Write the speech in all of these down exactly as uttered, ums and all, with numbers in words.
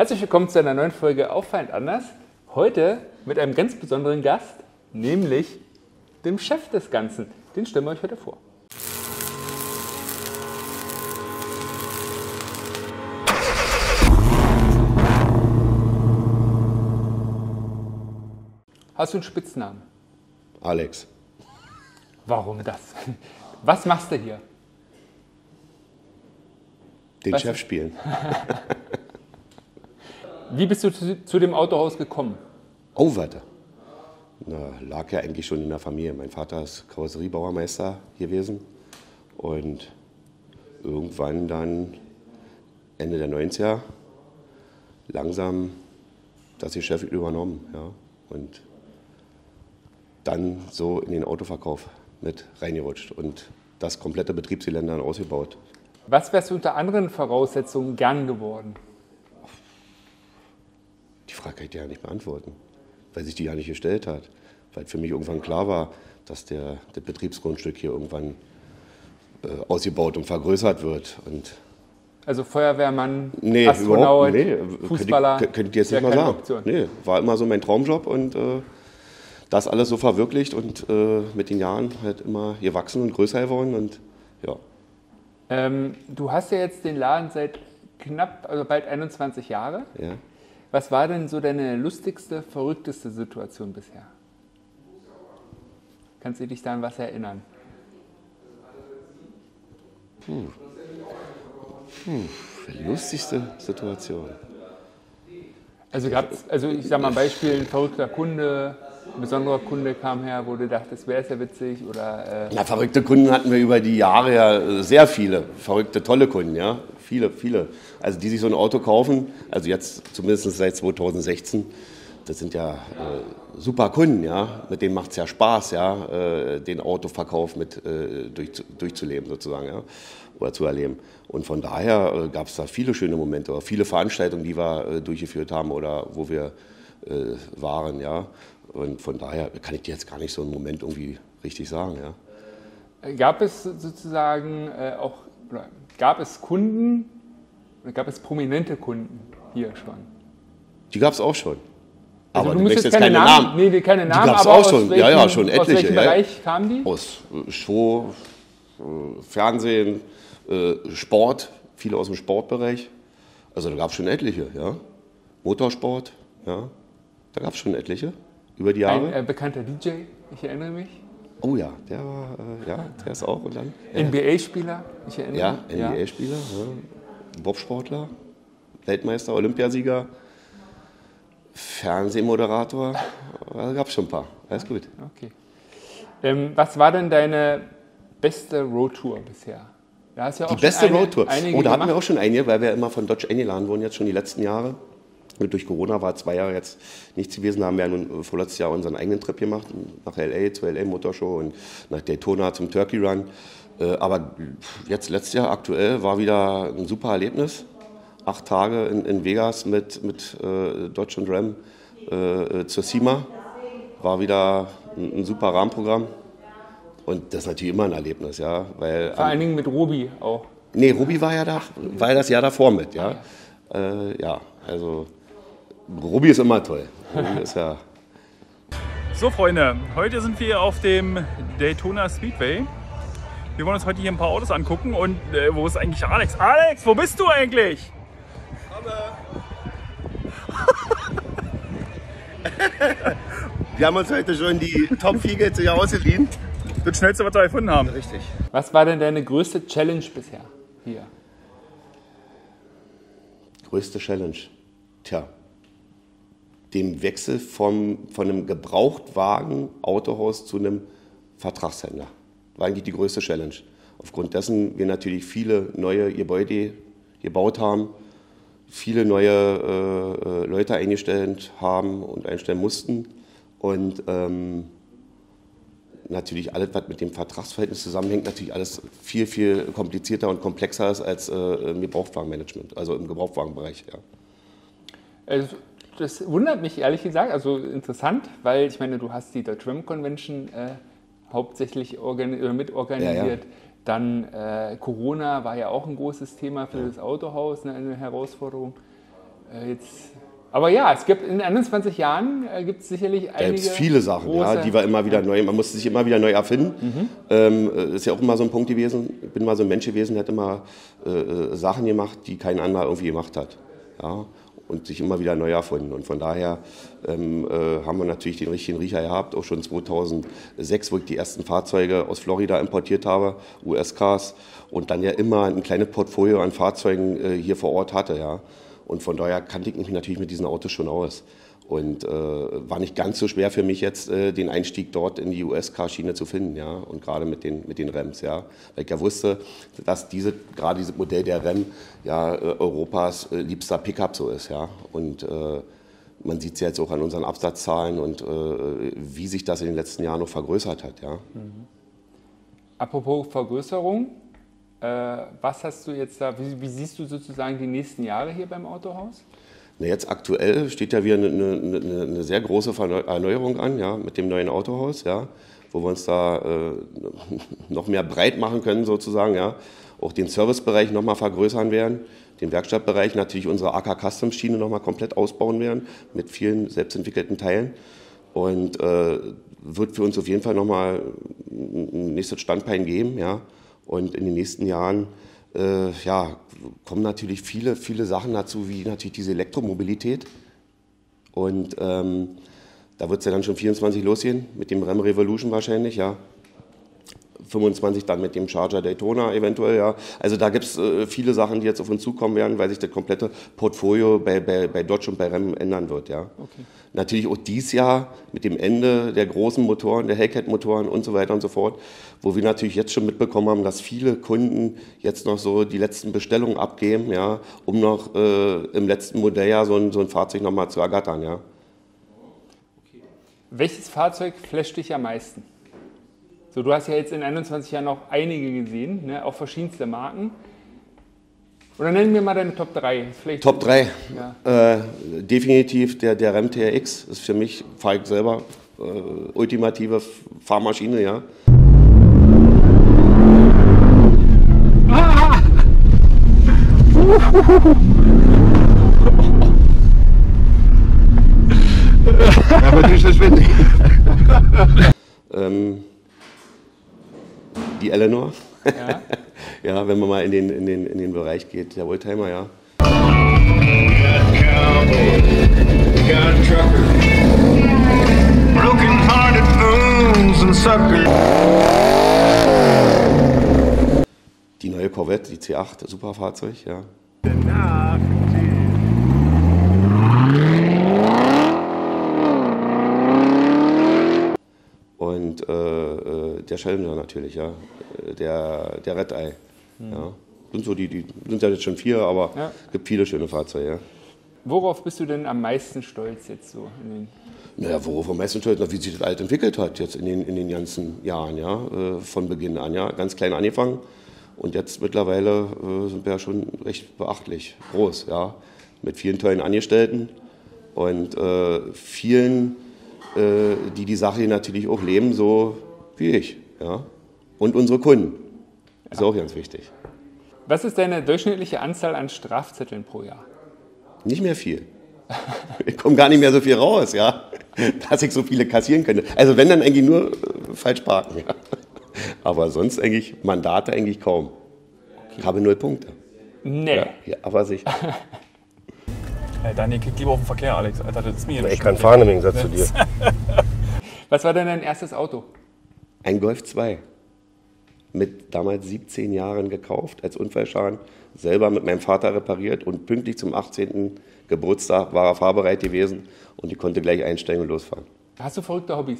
Herzlich willkommen zu einer neuen Folge Auffallend anders. Heute mit einem ganz besonderen Gast, nämlich dem Chef des Ganzen. Den stellen wir euch heute vor. Hast du einen Spitznamen? Alex. Warum das? Was machst du hier? Den Was? Chef spielen. Wie bist du zu, zu dem Autohaus gekommen? Oh, warte. Na, lag ja eigentlich schon in der Familie. Mein Vater ist Karosseriebauermeister gewesen und irgendwann dann Ende der neunziger langsam das Geschäft übernommen. Ja. Und dann so in den Autoverkauf mit reingerutscht und das komplette Betriebsgelände dann ausgebaut. Was wärst du unter anderen Voraussetzungen gern geworden? Die Frage kann ich dir ja nicht beantworten, weil sich die ja nicht gestellt hat. Weil für mich irgendwann klar war, dass der, das Betriebsgrundstück hier irgendwann äh, ausgebaut und vergrößert wird. Und also Feuerwehrmann, nee, Astronaut, nee, Fußballer? Könnte ich, könnte ich jetzt nicht mal sagen. Option. Nee, war immer so mein Traumjob und äh, das alles so verwirklicht und äh, mit den Jahren halt immer gewachsen und größer geworden. Und, ja. ähm, du hast ja jetzt den Laden seit knapp, also bald einundzwanzig Jahre. Ja. Was war denn so deine lustigste, verrückteste Situation bisher? Kannst du dich da an was erinnern? Puh. Puh, lustigste Situation. Also gab's, also ich sag mal ein Beispiel, ein verrückter Kunde, ein besonderer Kunde kam her, wo du dachtest, wäre es ja witzig oder... Äh Na, verrückte Kunden hatten wir über die Jahre ja sehr viele, verrückte, tolle Kunden, ja, viele, viele. Also die sich so ein Auto kaufen, also jetzt zumindest seit zweitausendsechzehn, das sind ja äh, super Kunden, ja, mit denen macht es ja Spaß, ja, äh, den Autoverkauf mit äh, durch, durchzuleben sozusagen, ja, oder zu erleben. Und von daher äh, gab es da viele schöne Momente, oder viele Veranstaltungen, die wir äh, durchgeführt haben oder wo wir äh, waren, ja. Und von daher kann ich dir jetzt gar nicht so einen Moment irgendwie richtig sagen, ja. Gab es sozusagen äh, auch, oder gab es Kunden, oder gab es prominente Kunden hier schon? Die gab es auch schon. Also aber du du musst möchtest jetzt jetzt keine, keine Namen, Namen. nee, keine Namen, die gab's aber auch aus schon. welchem, Ja, ja, schon etliche. aus welchem ja. Bereich kamen die? Aus äh, Show, äh, Fernsehen, äh, Sport, viele aus dem Sportbereich. Also da gab es schon etliche, ja. Motorsport, ja. Da gab es schon etliche über die Jahre. Ein äh, bekannter D J, ich erinnere mich. Oh ja, der war, äh, ja, der ist auch. Und dann, N B A-Spieler, ich erinnere ja, mich. N B A-Spieler, ja. Bobsportler, Weltmeister, Olympiasieger, Fernsehmoderator, da gab es schon ein paar. Alles gut. Okay. Ähm, was war denn deine beste Roadtour bisher? Da hast ja auch die schon beste eine, Roadtour. einige Oh, da hatten gemacht. wir auch schon einige, weil wir immer von Dodge eingeladen wurden, jetzt schon die letzten Jahre. Und durch Corona war zwei Jahre jetzt nichts gewesen. Da haben wir ja nun vorletztes Jahr unseren eigenen Trip gemacht, nach L A zur L A Motorshow und nach Daytona zum Turkey Run. Aber jetzt letztes Jahr aktuell war wieder ein super Erlebnis. Acht Tage in, in Vegas mit, mit äh, Dodge und Ram äh, zur SEMA. War wieder ein, ein super Rahmenprogramm. Und das ist natürlich immer ein Erlebnis, ja. Weil, Vor allen Dingen mit Robi auch. Nee, Robi war ja da, war ja das Jahr davor mit, ja. Äh, ja, also Robi ist immer toll. Robi ist ja. So Freunde, heute sind wir auf dem Daytona Speedway. Wir wollen uns heute hier ein paar Autos angucken und äh, wo ist eigentlich Alex? Alex, wo bist du eigentlich? Wir haben uns heute schon die Top vier jetzt hier ausgeliehen. Das schnellste, was wir gefunden haben. Richtig. Was war denn deine größte Challenge bisher hier? Größte Challenge? Tja, dem Wechsel vom, von einem Gebrauchtwagen-Autohaus zu einem Vertragshändler. War eigentlich die größte Challenge. Aufgrund dessen wir natürlich viele neue Gebäude gebaut haben, viele neue äh, Leute eingestellt haben und einstellen mussten. Und ähm, natürlich alles, was mit dem Vertragsverhältnis zusammenhängt, natürlich alles viel, viel komplizierter und komplexer ist als äh, im Gebrauchtwagenmanagement, also im Gebrauchtwagenbereich. Ja. Also, das wundert mich ehrlich gesagt, also interessant, weil ich meine, du hast die Dodge Ram Convention äh, hauptsächlich organi- oder mitorganisiert. Ja, ja. Dann äh, Corona war ja auch ein großes Thema für ja. das Autohaus, ne, eine Herausforderung. Äh, jetzt, aber ja, es gibt in einundzwanzig Jahren äh, gibt es sicherlich einige. Da gibt es viele Sachen, ja, die wir immer wieder neu, man musste sich immer wieder neu erfinden. Mhm. Ähm, ist ja auch immer so ein Punkt gewesen. Ich bin mal so ein Mensch gewesen, der hat immer äh, Sachen gemacht, die kein anderer irgendwie gemacht hat. Ja, und sich immer wieder neu erfunden. Und von daher ähm, äh, haben wir natürlich den richtigen Riecher gehabt, auch schon zweitausendsechs, wo ich die ersten Fahrzeuge aus Florida importiert habe, U S-Cars, und dann ja immer ein kleines Portfolio an Fahrzeugen äh, hier vor Ort hatte. Ja. Und von daher kannte ich mich natürlich mit diesen Autos schon aus. Und äh, war nicht ganz so schwer für mich jetzt, äh, den Einstieg dort in die U S-Car-Schiene zu finden, ja, und gerade mit den, mit den Rams, ja. Weil ich ja wusste, dass diese, gerade dieses Modell der Ram ja äh, Europas äh, liebster Pickup so ist, ja. Und äh, man sieht es ja jetzt auch an unseren Absatzzahlen und äh, wie sich das in den letzten Jahren noch vergrößert hat, ja. Mhm. Apropos Vergrößerung, äh, was hast du jetzt da, wie, wie siehst du sozusagen die nächsten Jahre hier beim Autohaus? Na, jetzt aktuell steht ja wieder eine, eine, eine sehr große Erneuerung an, ja, mit dem neuen Autohaus, ja, wo wir uns da äh, noch mehr breit machen können sozusagen, ja, auch den Servicebereich noch mal vergrößern werden, den Werkstattbereich, natürlich unsere A K Customs Schiene noch mal komplett ausbauen werden mit vielen selbstentwickelten Teilen, und äh, wird für uns auf jeden Fall noch mal ein nächstes Standbein geben, ja, und in den nächsten Jahren Äh, ja, kommen natürlich viele, viele Sachen dazu, wie natürlich diese Elektromobilität. Und ähm, da wird es ja dann schon vierundzwanzig losgehen, mit dem Ram Revolution wahrscheinlich, ja. fünfundzwanzig dann mit dem Charger Daytona eventuell, ja. Also da gibt es äh, viele Sachen, die jetzt auf uns zukommen werden, weil sich das komplette Portfolio bei, bei, bei Dodge und bei Ram ändern wird, ja. Okay. Natürlich auch dieses Jahr mit dem Ende der großen Motoren, der Hellcat-Motoren und so weiter und so fort, wo wir natürlich jetzt schon mitbekommen haben, dass viele Kunden jetzt noch so die letzten Bestellungen abgeben, ja, um noch äh, im letzten Modelljahr so ein, so ein Fahrzeug nochmal zu ergattern, ja. Okay. Welches Fahrzeug flasht dich am meisten? So, du hast ja jetzt in einundzwanzig Jahren noch einige gesehen, ne, auch verschiedenste Marken. Oder nennen wir mal deine Top drei. Vielleicht Top drei. Ja. Äh, definitiv der, der Ram T R X ist für mich, fahre ich selber, äh, ultimative Fahrmaschine, ja. Ah! Ja, aber du verschwindet. ähm, die Eleanor. Ja. Ja, wenn man mal in den, in den, in den Bereich geht, der Oldtimer, ja. Die neue Corvette, die C acht, super Fahrzeug, ja. Und äh, der Challenger natürlich, ja. Der, der Red Eye. Mhm. Ja. Sind, so die, die sind ja jetzt schon vier, aber es ja. gibt viele schöne Fahrzeuge. Ja. Worauf bist du denn am meisten stolz jetzt so? In den naja, worauf am meisten stolz? Wie sich das alt entwickelt hat jetzt in den, in den ganzen Jahren, ja. Von Beginn an, ja. Ganz klein angefangen und jetzt mittlerweile äh, sind wir ja schon recht beachtlich groß, ja. Mit vielen tollen Angestellten und äh, vielen, äh, die die Sache natürlich auch leben, so wie ich, ja. Und unsere Kunden. Das ist auch ganz wichtig. Was ist deine durchschnittliche Anzahl an Strafzetteln pro Jahr? Nicht mehr viel. Ich komme gar nicht mehr so viel raus, ja, dass ich so viele kassieren könnte. Also wenn, dann eigentlich nur äh, falsch parken. Ja. Aber sonst eigentlich Mandate eigentlich kaum. Okay. Ich habe null Punkte. Nee. Ja, ja, aber sicher. Hey, Daniel, kick lieber auf den Verkehr, Alex. Alter, das ist mir ich kann fahren im Gegensatz zu dir. Was war denn dein erstes Auto? Ein Golf zwei. Mit damals siebzehn Jahren gekauft, als Unfallschaden, selber mit meinem Vater repariert und pünktlich zum achtzehnten Geburtstag war er fahrbereit gewesen und ich konnte gleich einsteigen und losfahren. Hast du verrückte Hobbys?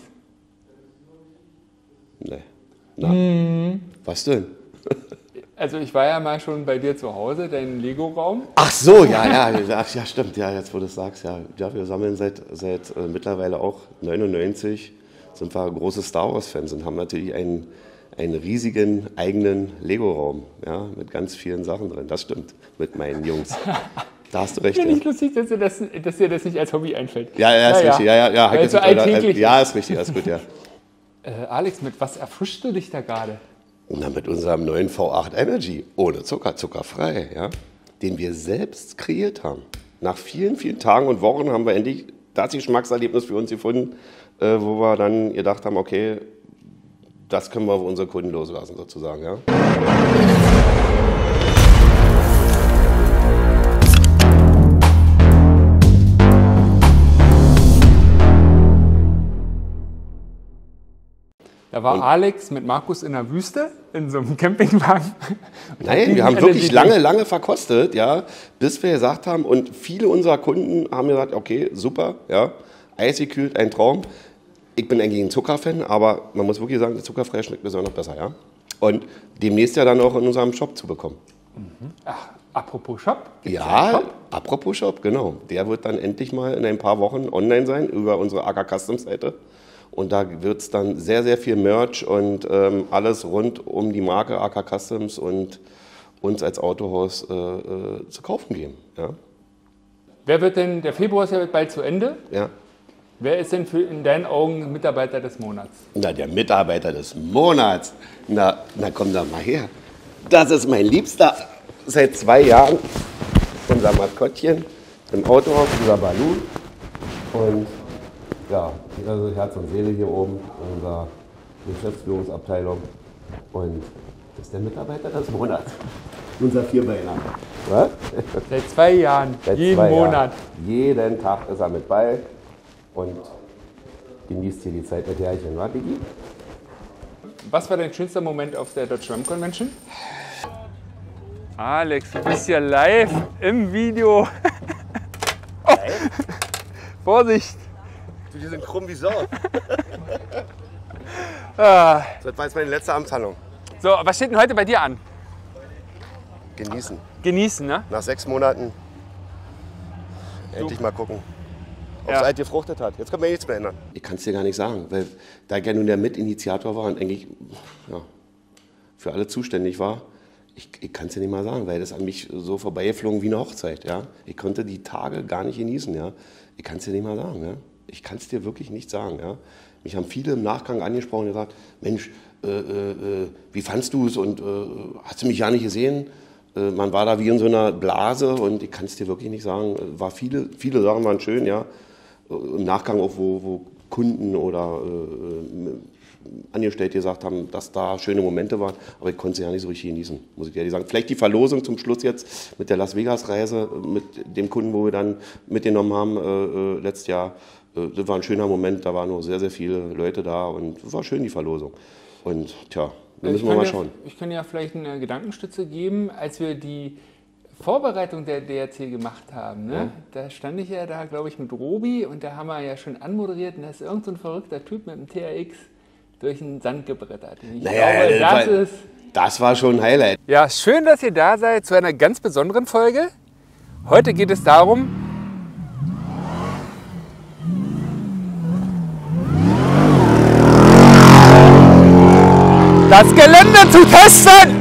Nee. Na, hm. Was denn? Also ich war ja mal schon bei dir zu Hause, dein Lego-Raum. Ach so, ja, ja, ja, ja, stimmt, ja, jetzt wo du es sagst, ja, ja, wir sammeln seit, seit äh, mittlerweile auch neunundneunzig, sind wir große Star Wars-Fans und haben natürlich einen einen riesigen eigenen Lego-Raum, ja, mit ganz vielen Sachen drin. Das stimmt, mit meinen Jungs. Da hast du recht. Finde ja. ich lustig, dass dir, das, dass dir das nicht als Hobby einfällt. Ja, ja, ist ja, richtig. Ja, ja, ja. Also alltäglich. Ja, ist richtig, ist gut, ja. Äh, Alex, mit was erfrischst du dich da gerade? Na, mit unserem neuen V acht Energy, ohne Zucker, zuckerfrei, ja, den wir selbst kreiert haben. nach vielen, vielen Tagen und Wochen haben wir endlich das Geschmackserlebnis für uns gefunden, äh, wo wir dann gedacht haben, okay, das können wir auf unsere Kunden loslassen sozusagen. Ja. Da war und Alex mit Markus in der Wüste, in so einem Campingwagen. Nein, wir haben wirklich lange, lange verkostet, ja, bis wir gesagt haben, und viele unserer Kunden haben gesagt, okay, super, ja, eisgekühlt, ein Traum. Ich bin eigentlich ein Zuckerfan, aber man muss wirklich sagen, der zuckerfreie schmeckt besonders besser, ja. Und demnächst ja dann auch in unserem Shop zu bekommen. Mhm. Ach, apropos Shop? Ja, Shop? apropos Shop, genau. Der wird dann endlich mal in ein paar Wochen online sein über unsere A K Customs Seite. Und da wird es dann sehr, sehr viel Merch und ähm, alles rund um die Marke A K Customs und uns als Autohaus äh, äh, zu kaufen geben. Ja. Wer wird denn, der Februar ist ja bald zu Ende. Ja. Wer ist denn für, in deinen Augen Mitarbeiter des Monats? Na, der Mitarbeiter des Monats. Na, na komm da mal her. Das ist mein Liebster seit zwei Jahren. Unser Maskottchen im Autohaus, unser Balu. Und ja, also Herz und Seele hier oben, unserer Geschäftsführungsabteilung. Und das ist der Mitarbeiter des Monats. Unser Vierbeiner. Was? Seit zwei Jahren, Seit jeden zwei Monat. Jahren. Jeden Tag ist er mit bei und genießt hier die Zeit mit Herrchen. Was, Digi? Was war dein schönster Moment auf der Dodge Ram Convention? Alex, du bist ja live im Video. Oh. Vorsicht! Du, die sind krumm wie Sau. Ah. Das war jetzt meine letzte Amtshandlung. So, was steht denn heute bei dir an? Genießen. Genießen, ne? Nach sechs Monaten endlich mal gucken, ob es Ja. alt gefruchtet hat. Jetzt können wir nichts mehr ändern. Ich kann es dir gar nicht sagen, weil da ich ja nun der Mitinitiator war und eigentlich ja, für alle zuständig war, ich, ich kann es dir nicht mal sagen, weil das an mich so vorbeigeflogen wie eine Hochzeit. Ja? Ich konnte die Tage gar nicht genießen. Ja? Ich kann es dir nicht mal sagen. Ja? Ich kann es dir wirklich nicht sagen. Ja? Mich haben viele im Nachgang angesprochen und gesagt, Mensch, äh, äh, wie fandst du es und äh, hast du mich ja nicht gesehen? Äh, man war da wie in so einer Blase und ich kann es dir wirklich nicht sagen. War viele, viele Sachen waren schön, ja. Im Nachgang auch, wo, wo Kunden oder äh, Angestellte gesagt haben, dass da schöne Momente waren, aber ich konnte sie ja nicht so richtig genießen, muss ich ehrlich sagen. Vielleicht die Verlosung zum Schluss jetzt mit der Las Vegas-Reise, mit dem Kunden, wo wir dann mitgenommen haben äh, letztes Jahr. Das war ein schöner Moment, da waren noch sehr, sehr viele Leute da und es war schön, die Verlosung. Und tja, da müssen wir mal schauen. Ja, ich kann ja vielleicht eine Gedankenstütze geben, als wir die Vorbereitung der D R C gemacht haben, ne? Ja. Da stand ich ja da, glaube ich, mit Robi und da haben wir ja schon anmoderiert und da ist irgend so ein verrückter Typ mit dem T R X durch den Sand gebrettert. Ich naja, glaube, das, war, ist das war schon ein Highlight. Ja, schön, dass ihr da seid zu einer ganz besonderen Folge. Heute geht es darum, das Gelände zu testen!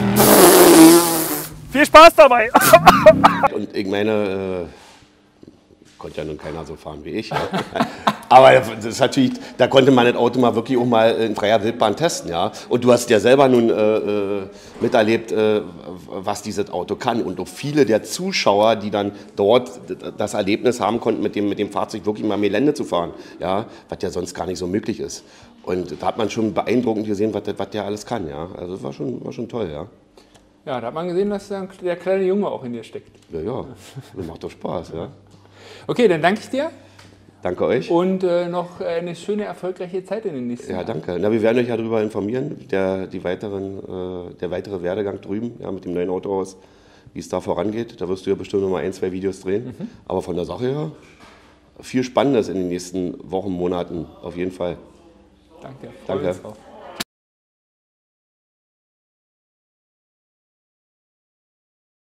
Viel Spaß dabei! Und ich meine, äh, konnte ja nun keiner so fahren wie ich. Ja. Aber das ist natürlich, da konnte man das Auto mal wirklich auch mal in freier Wildbahn testen. Ja. Und du hast ja selber nun äh, miterlebt, äh, was dieses Auto kann. Und auch viele der Zuschauer, die dann dort das Erlebnis haben konnten, mit dem, mit dem Fahrzeug wirklich mal Gelände zu fahren. Ja, was ja sonst gar nicht so möglich ist. Und da hat man schon beeindruckend gesehen, was, was der alles kann. Ja. Also das war schon, war schon toll. Ja. Ja, da hat man gesehen, dass der kleine Junge auch in dir steckt. Ja, ja, das macht doch Spaß. Ja. Okay, dann danke ich dir. Danke euch. Und äh, noch eine schöne, erfolgreiche Zeit in den nächsten Ja, Jahren. danke. Na, wir werden euch ja darüber informieren, der, die weiteren, äh, der weitere Werdegang drüben, ja, mit dem neuen Autohaus, wie es da vorangeht. Da wirst du ja bestimmt noch mal ein, zwei Videos drehen. Mhm. Aber von der Sache her, viel Spannendes in den nächsten Wochen, Monaten, auf jeden Fall. Danke. Danke.